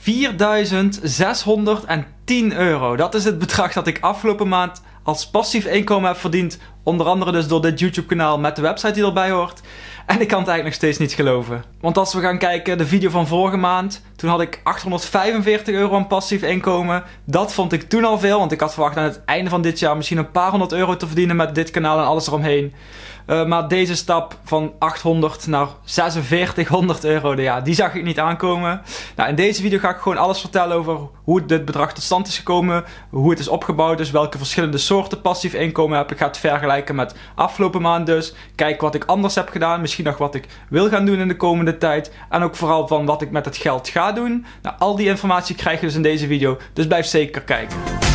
4.610 euro. Dat is het bedrag dat ik afgelopen maand als passief inkomen heb verdiend. Onder andere dus door dit YouTube kanaal met de website die erbij hoort. En ik kan het eigenlijk nog steeds niet geloven. Want als we gaan kijken, de video van vorige maand. Toen had ik 845 euro aan passief inkomen. Dat vond ik toen al veel. Want ik had verwacht aan het einde van dit jaar misschien een paar honderd euro te verdienen met dit kanaal en alles eromheen. Maar deze stap van 800 naar 4600 euro, ja, die zag ik niet aankomen. Nou, in deze video ga ik gewoon alles vertellen over hoe dit bedrag tot stand is gekomen. Hoe het is opgebouwd, dus welke verschillende soorten passief inkomen heb. Ik ga het vergelijken met afgelopen maand dus. Kijk wat ik anders heb gedaan. Misschien nog wat ik wil gaan doen in de komende tijd. En ook vooral van wat ik met het geld ga doen. Nou, al die informatie krijg je dus in deze video. Dus blijf zeker kijken.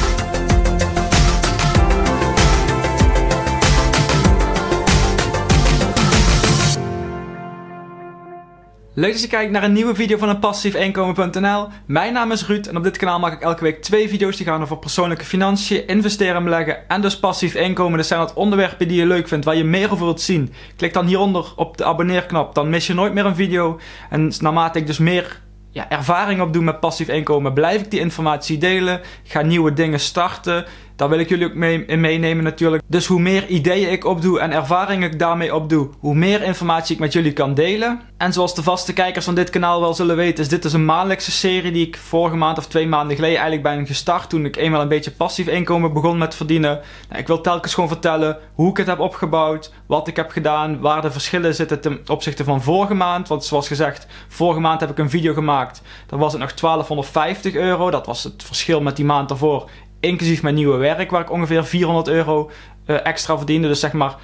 Leuk dat je kijkt naar een nieuwe video van passiefinkomen.nl. Mijn naam is Ruud en op dit kanaal maak ik elke week 2 video's die gaan over persoonlijke financiën, investeren en beleggen en dus passief inkomen. Dus zijn dat onderwerpen die je leuk vindt, waar je meer over wilt zien. Klik dan hieronder op de abonneerknop, dan mis je nooit meer een video. En naarmate ik dus meer ervaring opdoe met passief inkomen, blijf ik die informatie delen. Ik ga nieuwe dingen starten. Daar wil ik jullie ook in meenemen natuurlijk. Dus hoe meer ideeën ik opdoe en ervaringen ik daarmee opdoe, hoe meer informatie ik met jullie kan delen. En zoals de vaste kijkers van dit kanaal wel zullen weten, is dit dus een maandelijkse serie die ik vorige maand of 2 maanden geleden eigenlijk ben gestart. Toen ik eenmaal een beetje passief inkomen begon met verdienen. Nou, ik wil telkens gewoon vertellen hoe ik het heb opgebouwd, wat ik heb gedaan, waar de verschillen zitten ten opzichte van vorige maand. Want zoals gezegd, vorige maand heb ik een video gemaakt. Dan was het nog 1250 euro. Dat was het verschil met die maand daarvoor. Inclusief mijn nieuwe werk, waar ik ongeveer 400 euro extra verdiende. Dus zeg maar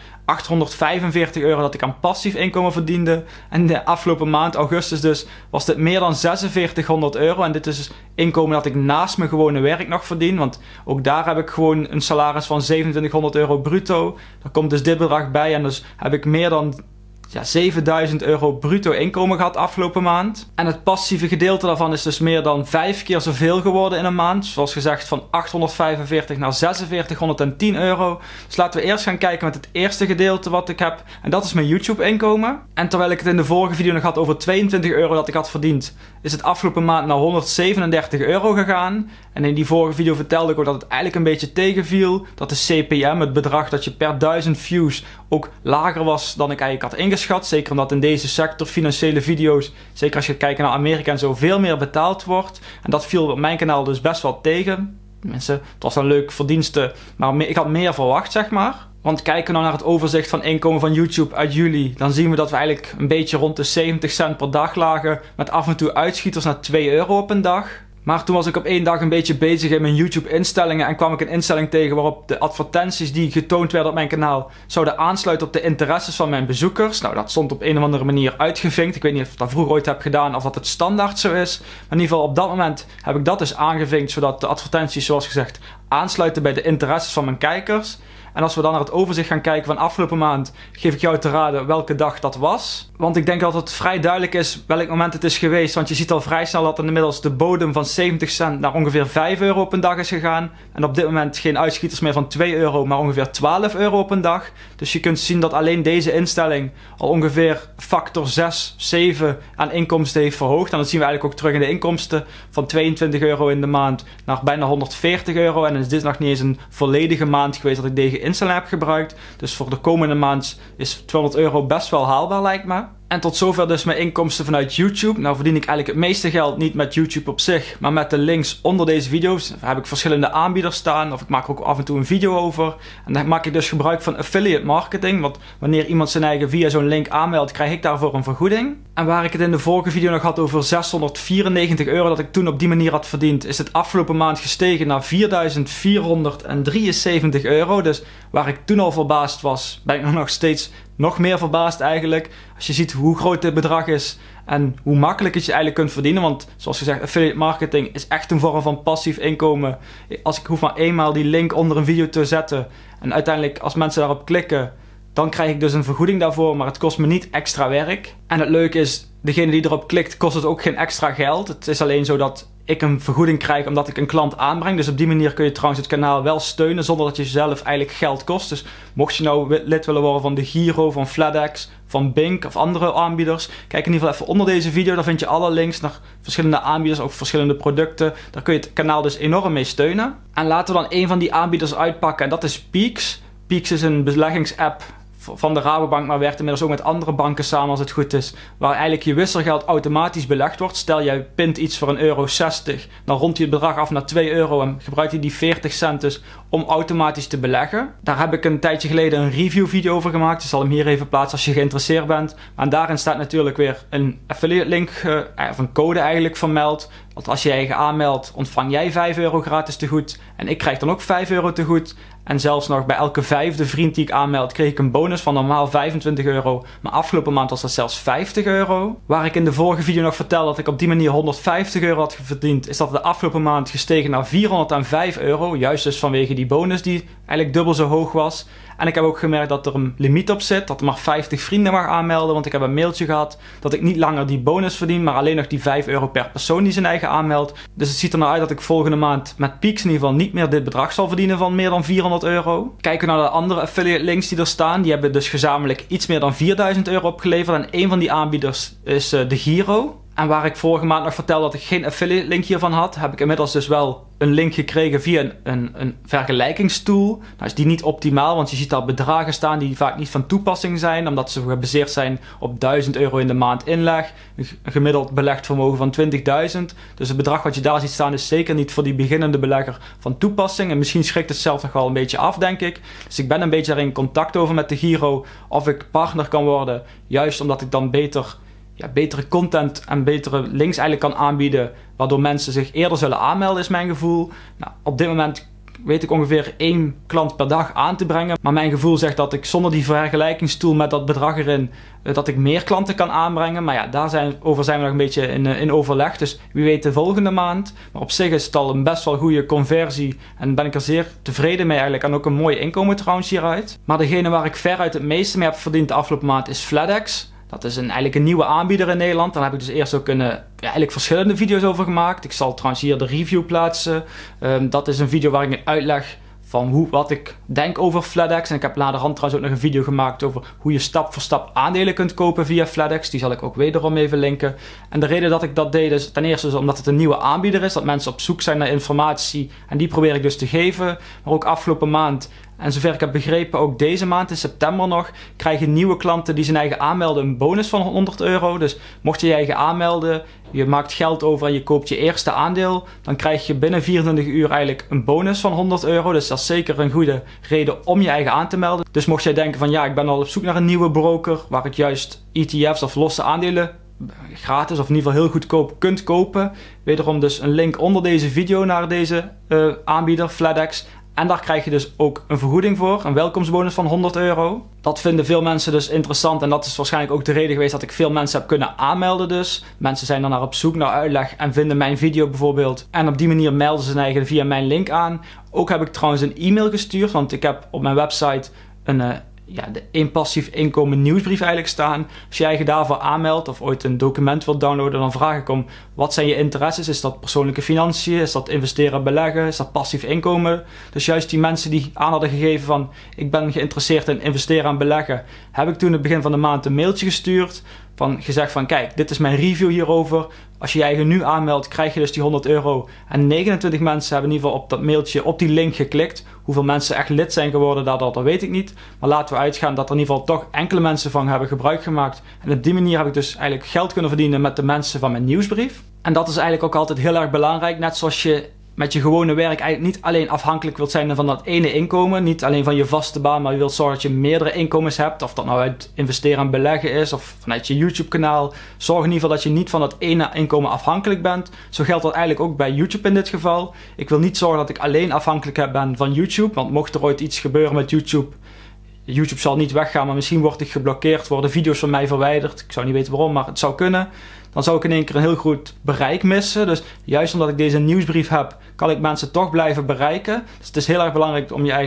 845 euro dat ik aan passief inkomen verdiende. En de afgelopen maand, augustus dus, was dit meer dan 4600 euro. En dit is dus inkomen dat ik naast mijn gewone werk nog verdien. Want ook daar heb ik gewoon een salaris van 2700 euro bruto. Daar komt dus dit bedrag bij. En dus heb ik meer dan 7000 euro bruto inkomen gehad afgelopen maand. En het passieve gedeelte daarvan is dus meer dan 5 keer zoveel geworden in een maand. Zoals gezegd van 845 naar 4610 euro. Dus laten we eerst gaan kijken met het eerste gedeelte wat ik heb. En dat is mijn YouTube inkomen. En terwijl ik het in de vorige video nog had over 22 euro dat ik had verdiend, is het afgelopen maand naar 137 euro gegaan. En in die vorige video vertelde ik ook dat het eigenlijk een beetje tegenviel. Dat de CPM, het bedrag dat je per 1000 views, ook lager was dan ik eigenlijk had ingeschat. Zeker omdat in deze sector financiële video's, zeker als je kijkt naar Amerika en zo, veel meer betaald wordt. En dat viel op mijn kanaal dus best wel tegen. Mensen, het was een leuk verdienste, maar ik had meer verwacht, zeg maar. Want kijken we nou naar het overzicht van inkomen van YouTube uit juli, dan zien we dat we eigenlijk een beetje rond de 70 cent per dag lagen. Met af en toe uitschieters naar 2 euro op een dag. Maar toen was ik op 1 dag een beetje bezig in mijn YouTube instellingen en kwam ik een instelling tegen waarop de advertenties die getoond werden op mijn kanaal zouden aansluiten op de interesses van mijn bezoekers. Nou, dat stond op een of andere manier uitgevinkt. Ik weet niet of ik dat vroeger ooit heb gedaan of dat het standaard zo is. Maar in ieder geval op dat moment heb ik dat dus aangevinkt, zodat de advertenties, zoals gezegd, aansluiten bij de interesses van mijn kijkers. En als we dan naar het overzicht gaan kijken van afgelopen maand, geef ik jou te raden welke dag dat was. Want ik denk dat het vrij duidelijk is welk moment het is geweest. Want je ziet al vrij snel dat inmiddels de bodem van 70 cent naar ongeveer 5 euro op een dag is gegaan. En op dit moment geen uitschieters meer van 2 euro, maar ongeveer 12 euro op een dag. Dus je kunt zien dat alleen deze instelling al ongeveer factor 6, 7 aan inkomsten heeft verhoogd. En dat zien we eigenlijk ook terug in de inkomsten van 22 euro in de maand naar bijna 140 euro. En dan is dit nog niet eens een volledige maand geweest dat ik deze instelling heb gebruikt. Dus voor de komende maand is 200 euro best wel haalbaar, lijkt me. En tot zover dus mijn inkomsten vanuit YouTube. Nou verdien ik eigenlijk het meeste geld niet met YouTube op zich, maar met de links onder deze video's. Daar heb ik verschillende aanbieders staan, of ik maak er ook af en toe een video over. En dan maak ik dus gebruik van affiliate marketing, want wanneer iemand zijn eigen via zo'n link aanmeldt, krijg ik daarvoor een vergoeding. En waar ik het in de vorige video nog had over 694 euro dat ik toen op die manier had verdiend, is het afgelopen maand gestegen naar 4473 euro. Dus waar ik toen al verbaasd was, ben ik nog steeds nog meer verbaasd eigenlijk. Als je ziet hoe groot dit bedrag is en hoe makkelijk het je eigenlijk kunt verdienen. Want zoals gezegd, affiliate marketing is echt een vorm van passief inkomen. Ik hoef maar eenmaal die link onder een video te zetten. En uiteindelijk als mensen daarop klikken, dan krijg ik dus een vergoeding daarvoor. Maar het kost me niet extra werk. En het leuke is, degene die erop klikt, kost het ook geen extra geld. Het is alleen zo dat ik een vergoeding krijg omdat ik een klant aanbreng. Dus op die manier kun je trouwens het kanaal wel steunen zonder dat je zelf eigenlijk geld kost. Dus mocht je nou lid willen worden van de Giro, van FedEx, van Bink of andere aanbieders, kijk in ieder geval even onder deze video. Daar vind je alle links naar verschillende aanbieders, ook verschillende producten. Daar kun je het kanaal dus enorm mee steunen. En laten we dan een van die aanbieders uitpakken en dat is Peaks. Peaks is een beleggingsapp van de Rabobank, maar werkt inmiddels ook met andere banken samen als het goed is, waar eigenlijk je wisselgeld automatisch belegd wordt. Stel jij pint iets voor €1,60, dan rondt je het bedrag af naar €2 en gebruikt je die 40 cent dus om automatisch te beleggen. Daar heb ik een tijdje geleden een review video over gemaakt. Ik zal hem hier even plaatsen als je geïnteresseerd bent. En daarin staat natuurlijk weer een affiliate link, of een code eigenlijk vermeld. Want als je je aanmeldt, ontvang jij €5 gratis te goed en ik krijg dan ook €5 te goed. En zelfs nog bij elke 5e vriend die ik aanmeld, kreeg ik een bonus van normaal €25. Maar afgelopen maand was dat zelfs €50. Waar ik in de vorige video nog vertelde dat ik op die manier €150 had verdiend, is dat de afgelopen maand gestegen naar €405. Juist dus vanwege die bonus die eigenlijk dubbel zo hoog was. En ik heb ook gemerkt dat er een limiet op zit, dat er maar 50 vrienden mag aanmelden. Want ik heb een mailtje gehad dat ik niet langer die bonus verdien, maar alleen nog die €5 per persoon die zijn eigen aanmeldt. Dus het ziet er nou uit dat ik volgende maand met Peaks in ieder geval niet meer dit bedrag zal verdienen van meer dan €400. Kijken we naar de andere affiliate links die er staan. Die hebben dus gezamenlijk iets meer dan €4000 opgeleverd. En een van die aanbieders is de Giro. En waar ik vorige maand nog vertelde dat ik geen affiliate link hiervan had, heb ik inmiddels dus wel een link gekregen via een vergelijkingstool. Nou is die niet optimaal, want je ziet daar bedragen staan die vaak niet van toepassing zijn, omdat ze gebaseerd zijn op €1000 in de maand inleg. Een gemiddeld belegd vermogen van 20.000. Dus het bedrag wat je daar ziet staan is zeker niet voor die beginnende belegger van toepassing. En misschien schrikt het zelf nog wel een beetje af, denk ik. Dus ik ben een beetje er in contact over met de Giro of ik partner kan worden. Juist omdat ik dan betere content en betere links eigenlijk kan aanbieden, waardoor mensen zich eerder zullen aanmelden, is mijn gevoel. Nou, op dit moment weet ik ongeveer 1 klant per dag aan te brengen. Maar mijn gevoel zegt dat ik zonder die vergelijkingstool met dat bedrag erin, dat ik meer klanten kan aanbrengen. Maar ja, daarover zijn we nog een beetje in overleg. Dus wie weet de volgende maand. Maar op zich is het al een best wel goede conversie. En ben ik er zeer tevreden mee eigenlijk. En ook een mooi inkomen trouwens hieruit. Maar degene waar ik veruit het meeste mee heb verdiend de afgelopen maand is FedEx. Dat is eigenlijk een nieuwe aanbieder in Nederland. Daar heb ik dus eerst ook eigenlijk verschillende video's over gemaakt. Ik zal trouwens hier de review plaatsen. Dat is een video waar ik uitleg van wat ik denk over FedEx. En ik heb naderhand trouwens ook nog een video gemaakt over hoe je stap voor stap aandelen kunt kopen via FedEx. Die zal ik ook wederom even linken. En de reden dat ik dat deed is ten eerste omdat het een nieuwe aanbieder is. Dat mensen op zoek zijn naar informatie. En die probeer ik dus te geven. Maar ook afgelopen maand, en zover ik heb begrepen ook deze maand in september nog, krijgen nieuwe klanten die zijn eigen aanmelden een bonus van €100. Dus mocht je je eigen aanmelden, je maakt geld over en je koopt je eerste aandeel, dan krijg je binnen 24 uur eigenlijk een bonus van €100. Dus dat is zeker een goede reden om je eigen aan te melden. Dus mocht jij denken van ja, ik ben al op zoek naar een nieuwe broker waar ik juist ETF's of losse aandelen gratis of in ieder geval heel goedkoop kunt kopen. Wederom dus een link onder deze video naar deze aanbieder, FedEx. En daar krijg je dus ook een vergoeding voor, een welkomstbonus van €100. Dat vinden veel mensen dus interessant en dat is waarschijnlijk ook de reden geweest dat ik veel mensen heb kunnen aanmelden dus. Mensen zijn dan naar op zoek naar uitleg en vinden mijn video bijvoorbeeld. En op die manier melden ze zich via mijn link aan. Ook heb ik trouwens een e-mail gestuurd, want ik heb op mijn website de 1 passief inkomen nieuwsbrief eigenlijk staan. Als jij je daarvoor aanmeldt of ooit een document wilt downloaden, dan vraag ik om wat zijn je interesses? Is dat persoonlijke financiën? Is dat investeren en beleggen? Is dat passief inkomen? Dus juist die mensen die aan hadden gegeven van ik ben geïnteresseerd in investeren en beleggen, heb ik toen in het begin van de maand een mailtje gestuurd. Gezegd van kijk, dit is mijn review hierover. Als je je eigen nu aanmeldt, krijg je dus die €100. En 29 mensen hebben in ieder geval op dat mailtje, op die link geklikt. Hoeveel mensen echt lid zijn geworden, dat weet ik niet. Maar laten we uitgaan dat er in ieder geval toch enkele mensen van hebben gebruik gemaakt. En op die manier heb ik dus eigenlijk geld kunnen verdienen met de mensen van mijn nieuwsbrief. En dat is eigenlijk ook altijd heel erg belangrijk. Net zoals je met je gewone werk eigenlijk niet alleen afhankelijk wilt zijn van dat ene inkomen. Niet alleen van je vaste baan, maar je wilt zorgen dat je meerdere inkomens hebt. Of dat nou uit investeren en beleggen is of vanuit je YouTube kanaal. Zorg in ieder geval dat je niet van dat ene inkomen afhankelijk bent. Zo geldt dat eigenlijk ook bij YouTube in dit geval. Ik wil niet zorgen dat ik alleen afhankelijk ben van YouTube. Want mocht er ooit iets gebeuren met YouTube, YouTube zal niet weggaan, maar misschien word ik geblokkeerd, worden video's van mij verwijderd. Ik zou niet weten waarom, maar het zou kunnen. Dan zou ik in één keer een heel goed bereik missen. Dus juist omdat ik deze nieuwsbrief heb, kan ik mensen toch blijven bereiken. Dus het is heel erg belangrijk om je eigen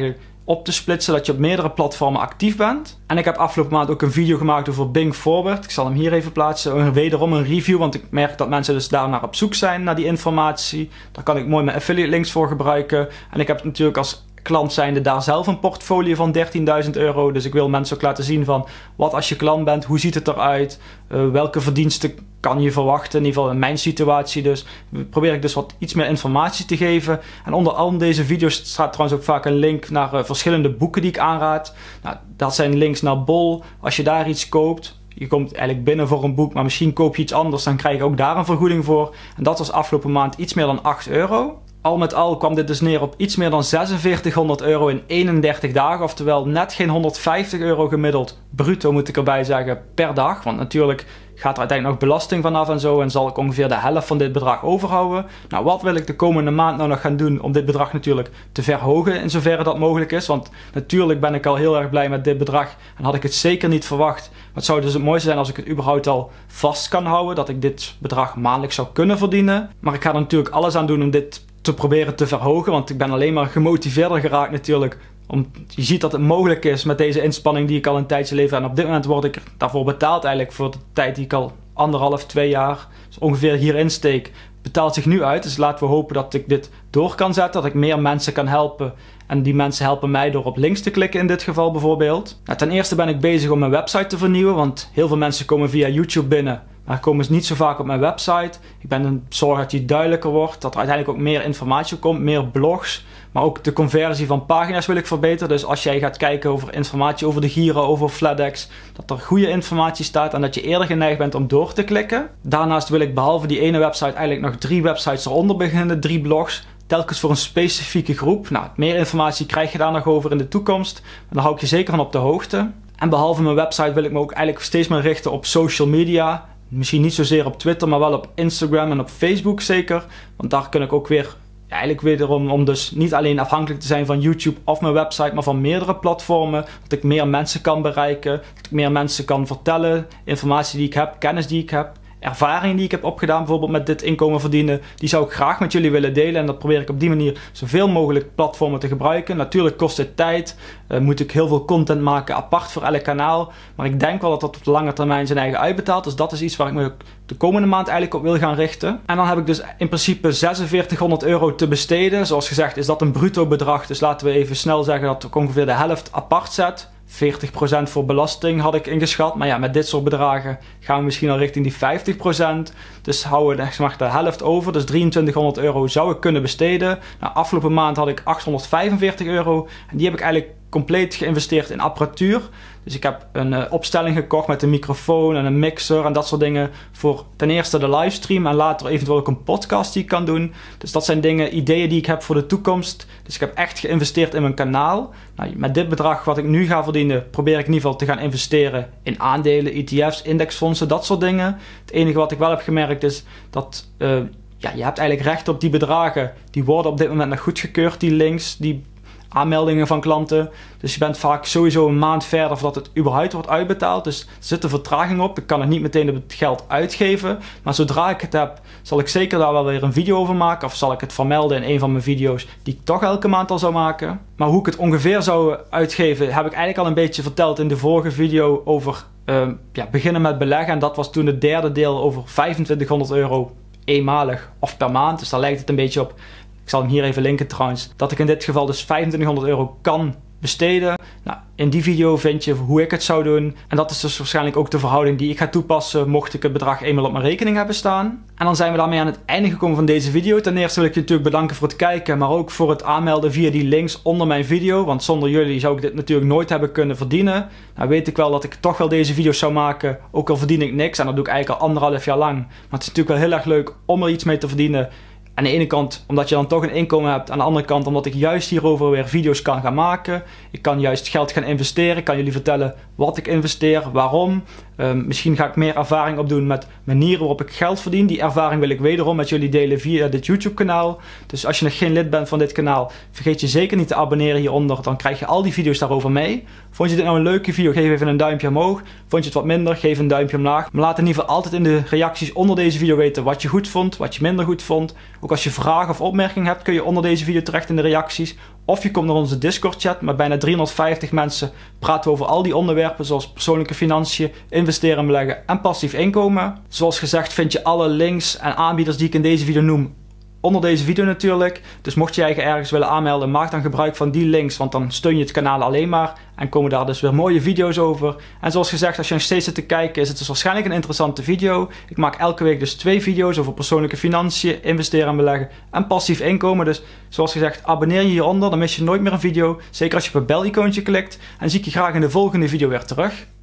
op te splitsen, dat je op meerdere platformen actief bent. En ik heb afgelopen maand ook een video gemaakt over Bing Forward. Ik zal hem hier even plaatsen. Wederom een review, want ik merk dat mensen dus daar naar op zoek zijn, naar die informatie. Daar kan ik mooi mijn affiliate links voor gebruiken. En ik heb natuurlijk als klant zijnde daar zelf een portfolio van 13.000 euro. Dus ik wil mensen ook laten zien van, wat als je klant bent, hoe ziet het eruit? Welke verdiensten kan je verwachten? In ieder geval in mijn situatie dus. Probeer ik dus wat iets meer informatie te geven. En onder al deze video's staat trouwens ook vaak een link naar verschillende boeken die ik aanraad. Nou, dat zijn links naar Bol. Als je daar iets koopt, je komt eigenlijk binnen voor een boek, maar misschien koop je iets anders, dan krijg je ook daar een vergoeding voor. En dat was afgelopen maand iets meer dan 8 euro. Al met al kwam dit dus neer op iets meer dan 4600 euro in 31 dagen. Oftewel net geen 150 euro gemiddeld, bruto moet ik erbij zeggen, per dag. Want natuurlijk gaat er uiteindelijk nog belasting vanaf en zo. En zal ik ongeveer de helft van dit bedrag overhouden. Nou, wat wil ik de komende maand nou nog gaan doen om dit bedrag natuurlijk te verhogen in zoverre dat mogelijk is. Want natuurlijk ben ik al heel erg blij met dit bedrag. En had ik het zeker niet verwacht. Maar het zou dus het mooiste zijn als ik het überhaupt al vast kan houden. Dat ik dit bedrag maandelijks zou kunnen verdienen. Maar ik ga er natuurlijk alles aan doen om dit te proberen te verhogen, want ik ben alleen maar gemotiveerder geraakt natuurlijk. Je ziet dat het mogelijk is met deze inspanning die ik al een tijdje lever. En op dit moment word ik daarvoor betaald eigenlijk voor de tijd die ik al 1,5, 2 jaar dus ongeveer hierin steek. Betaalt zich nu uit, dus laten we hopen dat ik dit door kan zetten, dat ik meer mensen kan helpen. En die mensen helpen mij door op links te klikken in dit geval bijvoorbeeld. Nou, ten eerste ben ik bezig om mijn website te vernieuwen, want heel veel mensen komen via YouTube binnen. Maar komen ze niet zo vaak op mijn website. Ik ben aan het zorgen dat die duidelijker wordt. Dat er uiteindelijk ook meer informatie komt. Meer blogs. Maar ook de conversie van pagina's wil ik verbeteren. Dus als jij gaat kijken over informatie over de Giro, over Fladex. Dat er goede informatie staat en dat je eerder geneigd bent om door te klikken. Daarnaast wil ik behalve die ene website eigenlijk nog 3 websites eronder beginnen. 3 blogs. Telkens voor een specifieke groep. Nou, meer informatie krijg je daar nog over in de toekomst. Maar daar hou ik je zeker van op de hoogte. En behalve mijn website wil ik me ook eigenlijk steeds meer richten op social media. Misschien niet zozeer op Twitter, maar wel op Instagram en op Facebook zeker. Want daar kan ik ook weer, eigenlijk wederom om dus niet alleen afhankelijk te zijn van YouTube of mijn website, maar van meerdere platformen. Dat ik meer mensen kan bereiken, dat ik meer mensen kan vertellen. Informatie die ik heb, kennis die ik heb, ervaring die ik heb opgedaan bijvoorbeeld met dit inkomen verdienen. Die zou ik graag met jullie willen delen en dat probeer ik op die manier zoveel mogelijk platformen te gebruiken. Natuurlijk kost het tijd, moet ik heel veel content maken apart voor elk kanaal. Maar ik denk wel dat dat op de lange termijn zijn eigen uitbetaalt. Dus dat is iets waar ik me de komende maand eigenlijk op wil gaan richten. En dan heb ik dus in principe 4600 euro te besteden. Zoals gezegd is dat een bruto bedrag. Dus laten we even snel zeggen dat ik ongeveer de helft apart zet. 40% voor belasting had ik ingeschat. Maar ja, met dit soort bedragen gaan we misschien al richting die 50%. Dus houden we de helft over. Dus 2300 euro zou ik kunnen besteden. Nou, afgelopen maand had ik 845 euro. En die heb ik eigenlijk compleet geïnvesteerd in apparatuur. Dus ik heb een opstelling gekocht met een microfoon en een mixer en dat soort dingen. Voor ten eerste de livestream en later eventueel ook een podcast die ik kan doen. Dus dat zijn dingen, ideeën die ik heb voor de toekomst. Dus ik heb echt geïnvesteerd in mijn kanaal. Nou, met dit bedrag wat ik nu ga verdienen, probeer ik in ieder geval te gaan investeren in aandelen, ETF's, indexfondsen, dat soort dingen. Het enige wat ik wel heb gemerkt is dat je hebt eigenlijk recht op die bedragen. Die worden op dit moment nog goedgekeurd, die links, die aanmeldingen van klanten. Dus je bent vaak sowieso een maand verder voordat het überhaupt wordt uitbetaald. Dus er zit een vertraging op. Ik kan het niet meteen het geld uitgeven. Maar zodra ik het heb, zal ik zeker daar wel weer een video over maken. Of zal ik het vermelden in een van mijn video's die ik toch elke maand al zou maken. Maar hoe ik het ongeveer zou uitgeven, heb ik eigenlijk al een beetje verteld in de vorige video over beginnen met beleggen. En dat was toen het derde deel over 2500 euro eenmalig of per maand. Dus daar lijkt het een beetje op. Ik zal hem hier even linken trouwens. Dat ik in dit geval dus 2500 euro kan besteden. Nou, in die video vind je hoe ik het zou doen. En dat is dus waarschijnlijk ook de verhouding die ik ga toepassen mocht ik het bedrag eenmaal op mijn rekening hebben staan. En dan zijn we daarmee aan het einde gekomen van deze video. Ten eerste wil ik je natuurlijk bedanken voor het kijken, maar ook voor het aanmelden via die links onder mijn video. Want zonder jullie zou ik dit natuurlijk nooit hebben kunnen verdienen. Nou weet ik wel dat ik toch wel deze video's zou maken, ook al verdien ik niks. En dat doe ik eigenlijk al 1,5 jaar lang. Maar het is natuurlijk wel heel erg leuk om er iets mee te verdienen. Aan de ene kant omdat je dan toch een inkomen hebt. Aan de andere kant omdat ik juist hierover weer video's kan gaan maken. Ik kan juist geld gaan investeren. Ik kan jullie vertellen wat ik investeer, waarom. Misschien ga ik meer ervaring opdoen met manieren waarop ik geld verdien. Die ervaring wil ik wederom met jullie delen via dit YouTube kanaal. Dus als je nog geen lid bent van dit kanaal, vergeet je zeker niet te abonneren hieronder. Dan krijg je al die video's daarover mee. Vond je dit nou een leuke video? Geef even een duimpje omhoog. Vond je het wat minder? Geef een duimpje omlaag. Maar laat in ieder geval altijd in de reacties onder deze video weten wat je goed vond, wat je minder goed vond. Ook als je vragen of opmerkingen hebt, kun je onder deze video terecht in de reacties. Of je komt naar onze Discord chat. Met bijna 350 mensen praten we over al die onderwerpen zoals persoonlijke financiën, investeren en beleggen en passief inkomen. Zoals gezegd vind je alle links en aanbieders die ik in deze video noem onder deze video natuurlijk. Dus mocht je je ergens willen aanmelden, maak dan gebruik van die links, want dan steun je het kanaal alleen maar. En komen daar dus weer mooie video's over. En zoals gezegd, als je nog steeds zit te kijken, is het dus waarschijnlijk een interessante video. Ik maak elke week dus 2 video's over persoonlijke financiën, investeren en beleggen en passief inkomen. Dus zoals gezegd, abonneer je hieronder, dan mis je nooit meer een video. Zeker als je op het bel-icoontje klikt. En zie ik je graag in de volgende video weer terug.